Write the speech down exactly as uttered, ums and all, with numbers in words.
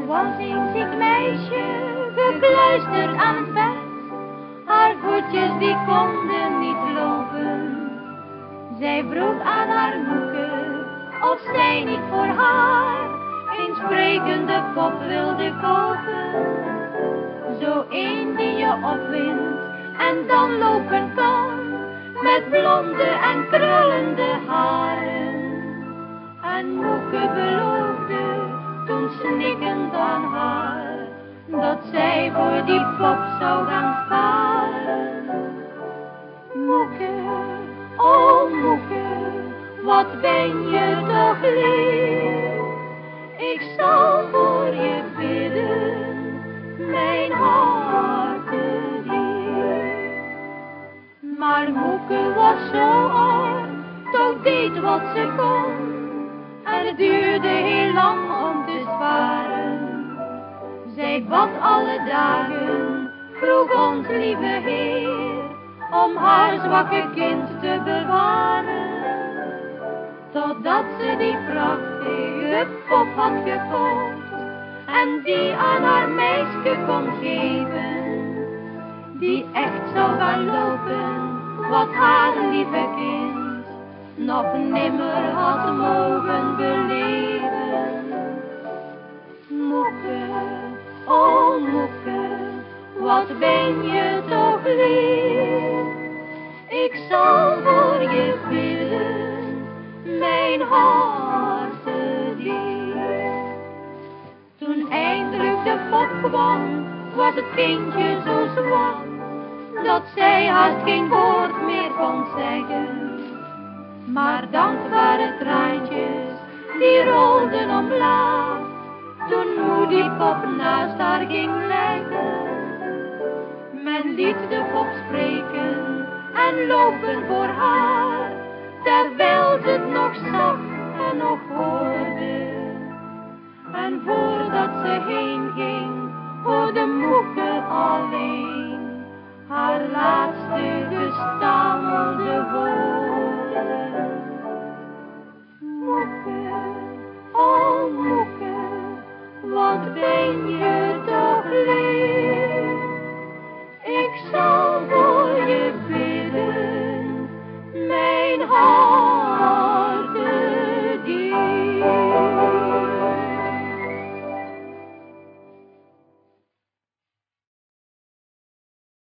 was een ziek meisje, gekluisterd aan het bed. Haar voetjes die konden niet lopen. Zij vroeg aan haar Moeke of zij niet voor haar een sprekende pop wilde kopen. Zo een die je opwindt en dan lopen kan, met blonde en krullende haren. En Moeke beloofde toen snikkend aan haar, dat zij voor die pop zou gaan sparen. Moeke, oh Moeke, wat ben je toch lief. Ik zal voor je bidden, mijn hartelief. Maar Moeke was zo arm, toch deed wat ze kon. En het duurde heel lang om te sparen. Zij bad alle dagen, vroeg ons lieve Heer, om haar zwakke kind te bewaren. Totdat ze die prachtige pop had gekocht en die aan haar meisje kon geven, die echt zou gaan lopen wat haar lieve kind nog nimmer had mogen beleven. Moeke, oh Moeke, wat ben je toch lief. Ik zal voor je bidden, mijn hartelief. Toen eindelijk de pop kwam, was het kindje zo zwak, dat zij haast geen woord meer kon zeggen. Maar dankbare traantjes, die rolden omlaag, toen moe die pop naast haar ging liggen. Men liet de pop spreken en lopen voor haar, terwijl ze het nog zag en nog hoorde. En voordat ze heen ging, hoorde Moeke alleen haar laatste gestamelde woorden. Moeke, oh Moeke, wat ben je